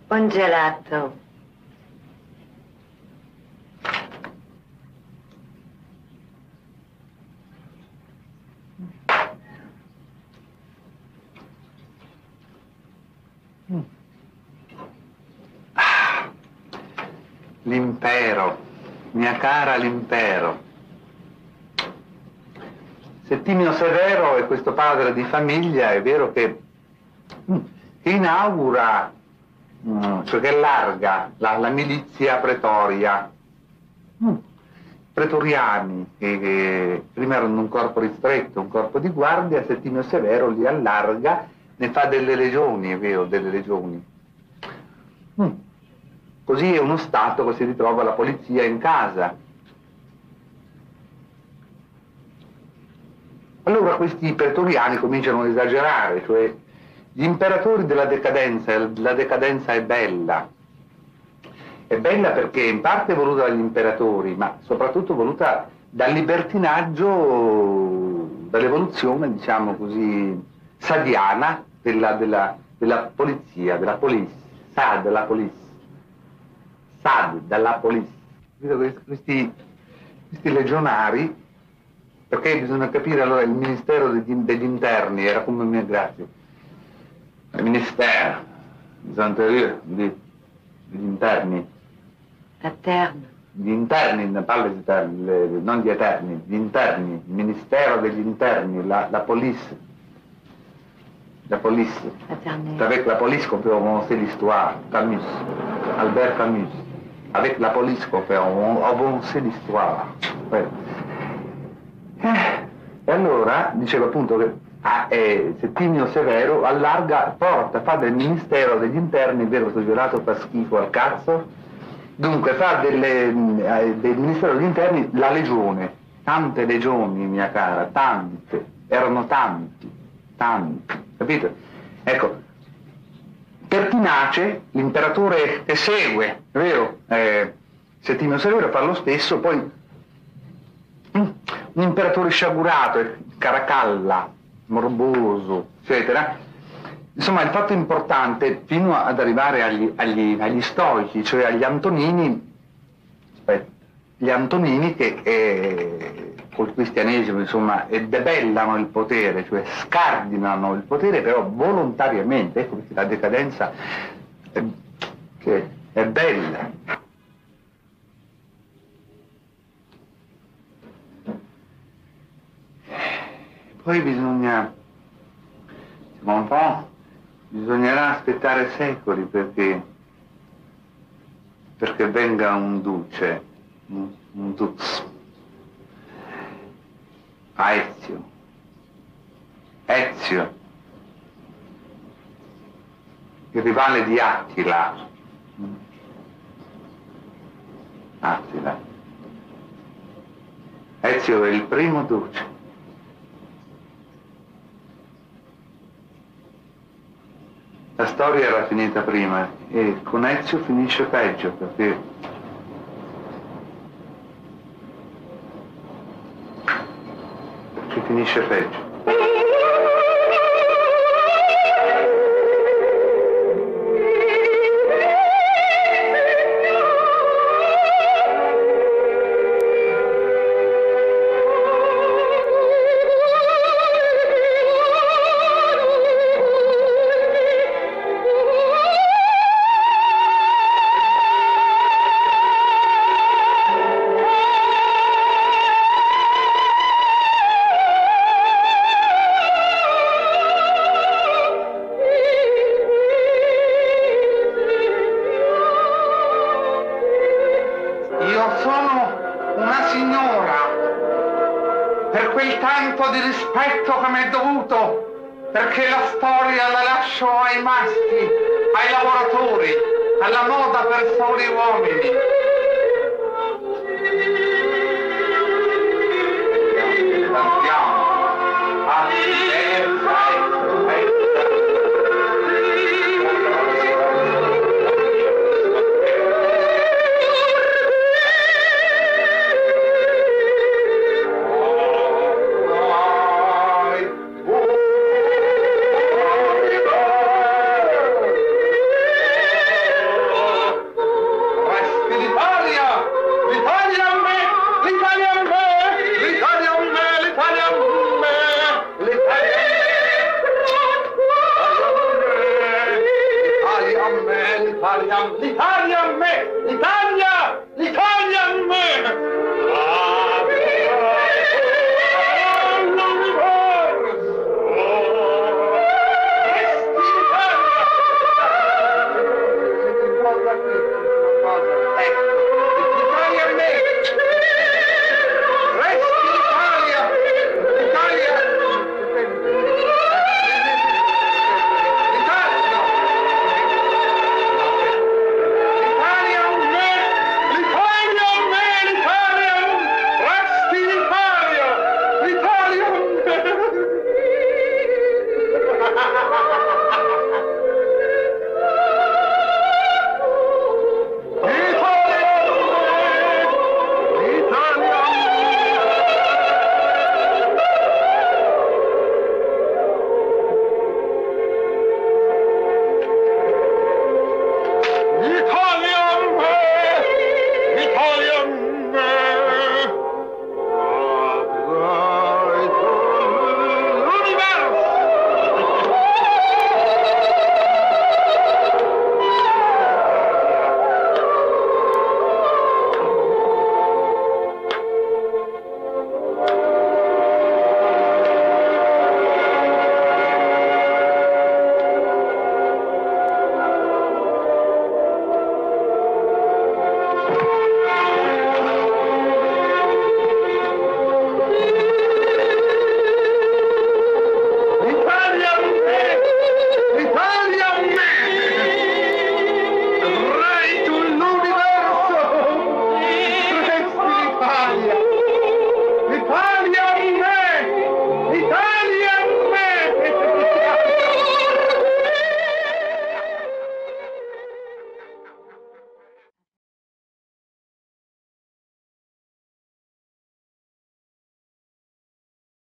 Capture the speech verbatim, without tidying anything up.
Un gelato. Mm. Ah, l'impero, mia cara l'impero. Settimio Severo è questo padre di famiglia, è vero che, che inaugura, cioè che allarga la, la milizia pretoria. Pretoriani, che, che prima erano un corpo ristretto, un corpo di guardia, Settimio Severo li allarga, ne fa delle legioni, è vero, delle legioni. Mm. Così è uno Stato che si ritrova la polizia in casa. Allora questi pretoriani cominciano ad esagerare, cioè gli imperatori della decadenza, la decadenza è bella. È bella perché in parte è voluta dagli imperatori, ma soprattutto voluta dal libertinaggio, dall'evoluzione, diciamo così, sadiana della, della, della polizia, della police, sad, della police, sad, della police. Questi, questi legionari, perché bisogna capire allora il Ministero degli, degli Interni, era come, grazie, il Ministero degli Interni. Eterno. Gli interni, ne parlo di eterni, non gli eterni, gli interni, il Ministero degli Interni, la, la police. La police. Avec la police qu'on peut avancer l'histoire. Camus, Albert Camus. Avec la police qu'on peut avancer l'histoire. Eh, e allora, dicevo appunto che ah, eh, Settimio Severo allarga, porta, fa del Ministero degli Interni, è vero, questo gelato fa schifo al cazzo, dunque fa delle, eh, del Ministero degli Interni la legione, tante legioni, mia cara, tante, erano tanti, tanti, capito? Ecco, pertinace, l'imperatore che segue, è vero, eh, Settimio Severo fa lo stesso, poi un imperatore sciagurato, Caracalla, morboso, eccetera. Insomma, il fatto importante, fino ad arrivare agli, agli, agli stoici, cioè agli Antonini, aspetta, gli Antonini che eh, col cristianesimo, insomma, debellano il potere, cioè scardinano il potere, però volontariamente. Ecco perché la decadenza è, che è bella. Poi bisogna, insomma, un po', bisognerà aspettare secoli perché, perché venga un duce, un, un dux, a Ezio, Ezio, il rivale di Attila, Attila, Ezio è il primo duce. La storia era finita prima e con Ezio finisce peggio perché perché finisce peggio. Perché la storia la lascio ai maschi, ai lavoratori, alla moda per soli uomini.